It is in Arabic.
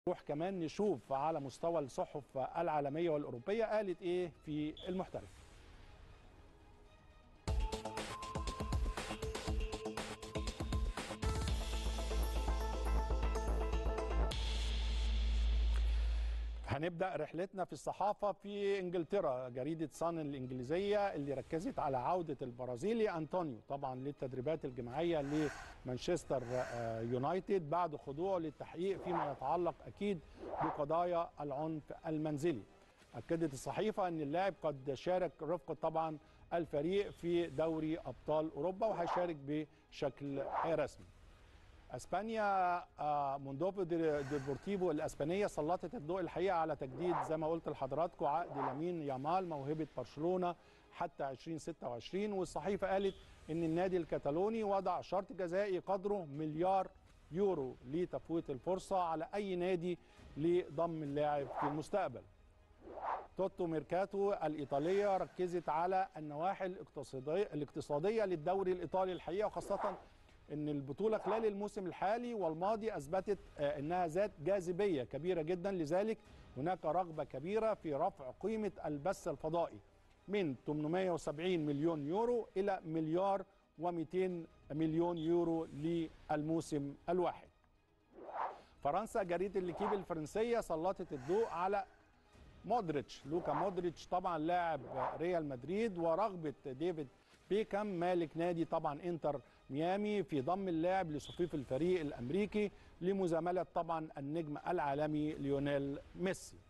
نروح كمان نشوف على مستوى الصحف العالمية والأوروبية قالت إيه في المحترف. هنبدأ رحلتنا في الصحافة في إنجلترا. جريدة صن الإنجليزية اللي ركزت على عودة البرازيلي أنطونيو طبعا للتدريبات الجماعية لمانشستر يونايتد بعد خضوعه للتحقيق فيما يتعلق أكيد بقضايا العنف المنزلي. أكدت الصحيفة أن اللاعب قد شارك رفقة طبعا الفريق في دوري أبطال أوروبا وهيشارك بشكل رسمي. اسبانيا موندوبو ديبورتيفو الاسبانيه سلطت الضوء الحقيقه على تجديد زي ما قلت لحضراتكم عقد لامين يامال موهبه برشلونه حتى 2026. والصحيفه قالت ان النادي الكتالوني وضع شرط جزائي قدره مليار يورو لتفويت الفرصه على اي نادي لضم اللاعب في المستقبل. توتو ميركاتو الإيطالية ركزت على النواحي الاقتصادية للدوري الإيطالي الحقيقة، وخاصة أن البطولة خلال الموسم الحالي والماضي أثبتت أنها ذات جاذبية كبيرة جدا، لذلك هناك رغبة كبيرة في رفع قيمة البث الفضائي من 870 مليون يورو إلى مليار و200 مليون يورو للموسم الواحد. فرنسا جريدة ليكيب الفرنسية سلطت الضوء على مودريتش، لوكا مودريتش طبعا لاعب ريال مدريد، ورغبة ديفيد بيكام مالك نادي طبعا انتر ميامي في ضم اللاعب لصفوف الفريق الامريكي لمزاملة طبعا النجم العالمي ليونيل ميسي.